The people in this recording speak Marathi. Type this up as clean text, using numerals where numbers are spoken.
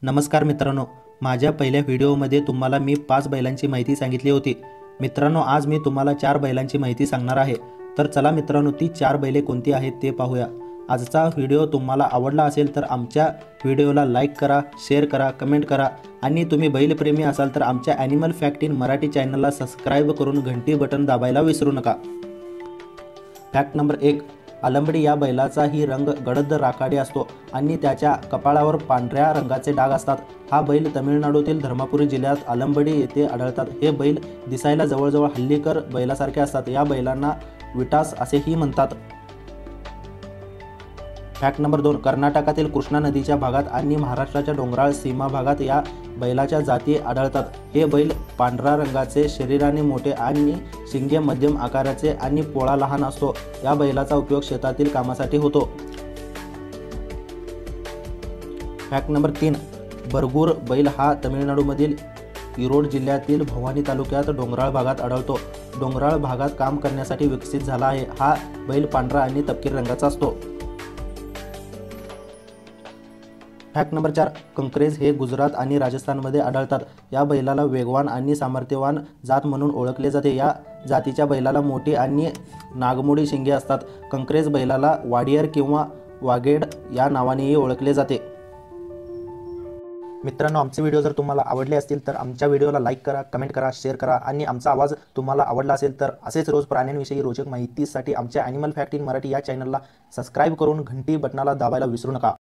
नमस्कार मित्रांनो, माझ्या पहिल्या व्हिडिओमध्ये तुम्हाला मी 5 बैलांची माहिती सांगितली होती। मित्रांनो, आज मी तुम्हाला 4 बैलांची माहिती सांगणार आहे। तर चला मित्रांनो, ती 4 बैले कोणती आहेत ते पाहूया। आजचा व्हिडिओ तुम्हाला आवडला असेल तर आमच्या व्हिडिओला लाईक करा, शेअर करा, कमेंट करा आणि तुम्ही बैलप्रेमी असाल तर आमच्या ॲनिमल फॅक्ट इन मराठी चॅनलला सबस्क्राइब करून घंटी बटन दाबायला विसरू नका। फॅक्ट नंबर 1, अलंबडी या बैलाचा ही रंग गडद राखाडी असतो आणि त्याच्या कपाळावर पांढऱ्या रंगाचे डाग असतात। हा बैल तमिळनाडूतील धर्मापुरी जिल्ह्यात अलंबडी येथे आढळतात। हे बैल दिसायला जवळजवळ हल्लीकर बैलासारखे असतात। या बैलांना विटास असेही म्हणतात। फॅक्ट नंबर 2, कर्नाटकातील कृष्णा नदीच्या भागात आणि महाराष्ट्राच्या डोंगराळ सीमा भागात या बैलाच्या जाती आढळतात। हे बैल पांढऱ्या रंगाचे, शरीराने मोठे आणि शिंगे मध्यम आकाराचे आणि पोळा लहान असतो। या बैलाचा उपयोग शेतातील कामासाठी होतो। फॅक्ट नंबर 3, बरगूर बैल हा तमिळनाडूमधील ईरोड जिल्ह्यातील भवानी तालुक्यात डोंगराळ भागात आढळतो। डोंगराळ भागात काम करण्यासाठी विकसित झाला आहे। हा बैल पांढरा आणि तपकिरी रंगाचा असतो। फॅक्ट नंबर 4, कंक्रेज हे गुजरात आणि राजस्थानमध्ये आढळतात। या बैलाला वेगवान आणि सामर्थ्यवान जात म्हणून ओळखले जाते। या जातीच्या बैलाला मोठी आणि नागमोडी शिंगे असतात। कंक्रेज बैलाला वाडियर किंवा वागेड या नावानेही ओळखले जाते। मित्रांनो, आमचे व्हिडिओ जर तुम्हाला आवडले असतील तर आमच्या व्हिडिओला लाईक करा, कमेंट करा, शेअर करा आणि आमचा आवाज तुम्हाला आवडला असेल तर असेच रोज प्राण्यांविषयी रोचक माहितीसाठी आमच्या ॲनिमल फॅक्ट इन मराठी या चॅनलला सबस्क्राइब करून घंटी बटनाला दाबायला विसरू नका।